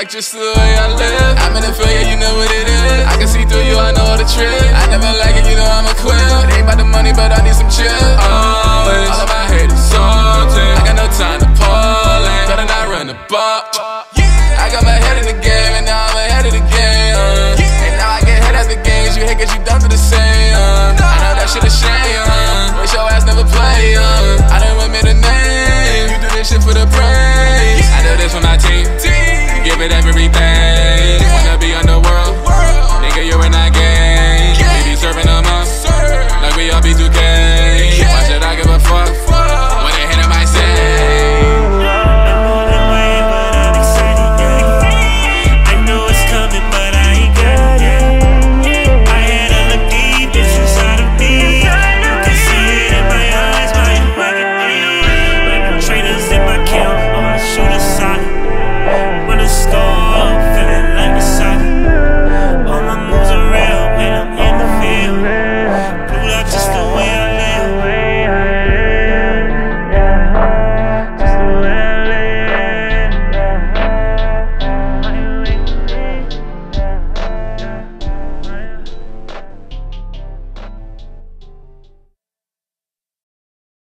it's just the way I live. I'm in the field, yeah, you know what it is. I can see through you, I know the trick. I never like it, you know I'm a quill. It ain't about the money, but I need some chill. Always. All of my